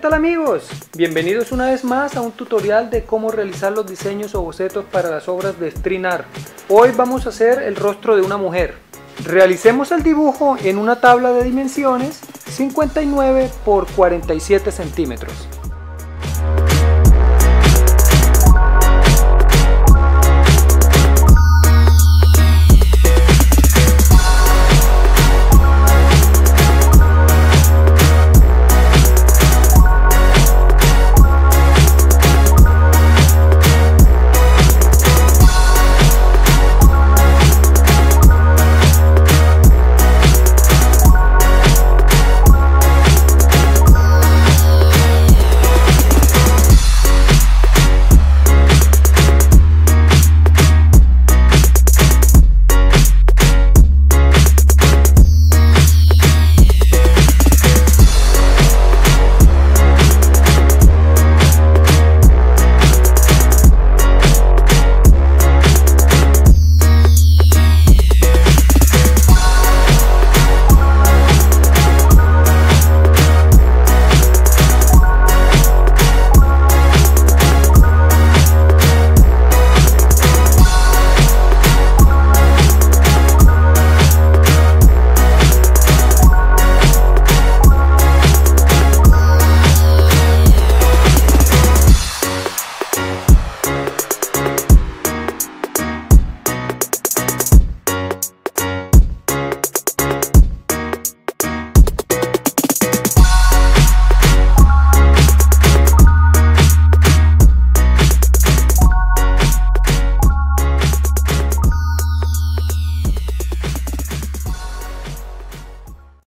tal amigos? Bienvenidos una vez más a un tutorial de cómo realizar los diseños o bocetos para las obras de Street Art. Hoy vamos a hacer el rostro de una mujer. Realicemos el dibujo en una tabla de dimensiones 59 por 47 centímetros.